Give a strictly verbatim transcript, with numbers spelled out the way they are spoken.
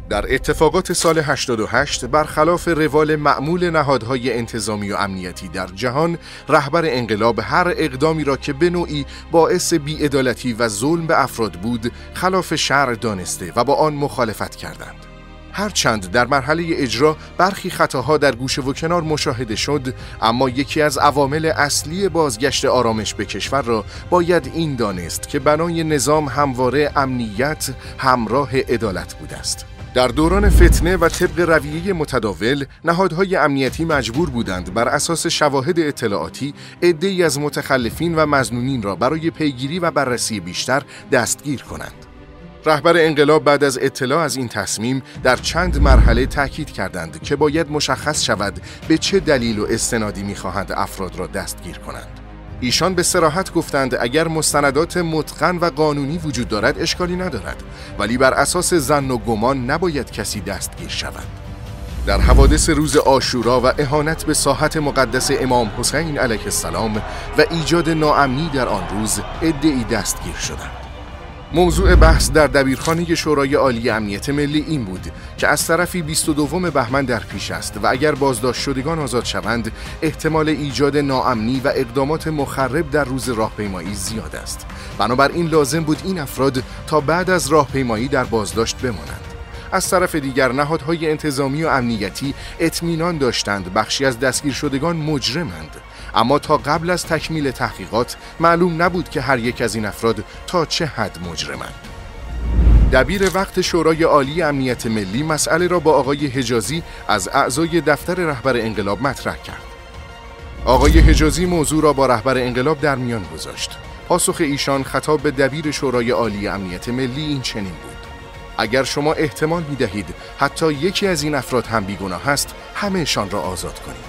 در اتفاقات سال هشتاد و هشت برخلاف روال معمول نهادهای انتظامی و امنیتی در جهان، رهبر انقلاب هر اقدامی را که به نوعی باعث بی‌عدالتی و ظلم به افراد بود، خلاف شرع دانسته و با آن مخالفت کردند. هرچند در مرحله اجرا برخی خطاها در گوشه و کنار مشاهده شد، اما یکی از عوامل اصلی بازگشت آرامش به کشور را باید این دانست که بنای نظام همواره امنیت همراه عدالت بوده است. در دوران فتنه و طبق رویه متداول، نهادهای امنیتی مجبور بودند بر اساس شواهد اطلاعاتی عده‌ای از متخلفین و مظنونین را برای پیگیری و بررسی بیشتر دستگیر کنند. رهبر انقلاب بعد از اطلاع از این تصمیم در چند مرحله تاکید کردند که باید مشخص شود به چه دلیل و استنادی می‌خواهند افراد را دستگیر کنند. ایشان به صراحت گفتند اگر مستندات متقن و قانونی وجود دارد اشکالی ندارد، ولی بر اساس ظن و گمان نباید کسی دستگیر شود. در حوادث روز عاشورا و اهانت به ساحت مقدس امام حسین علیه السلام و ایجاد ناامنی در آن روز عده‌ای دستگیر شدند. موضوع بحث در دبیرخانه شورای عالی امنیت ملی این بود که از طرفی بیست و دوم بهمن در پیش است و اگر بازداشت شدگان آزاد شوند، احتمال ایجاد ناامنی و اقدامات مخرب در روز راهپیمایی زیاد است. بنابراین لازم بود این افراد تا بعد از راهپیمایی در بازداشت بمانند. از طرف دیگر نهادهای انتظامی و امنیتی اطمینان داشتند بخشی از دستگیر شدگان مجرمند، اما تا قبل از تکمیل تحقیقات معلوم نبود که هر یک از این افراد تا چه حد مجرمند. دبیر وقت شورای عالی امنیت ملی مسئله را با آقای حجازی از اعضای دفتر رهبر انقلاب مطرح کرد. آقای حجازی موضوع را با رهبر انقلاب در میان گذاشت. پاسخ ایشان خطاب به دبیر شورای عالی امنیت ملی این چنین بود: اگر شما احتمال می‌دهید حتی یکی از این افراد هم بیگناه است، همه‌شان را آزاد کنید.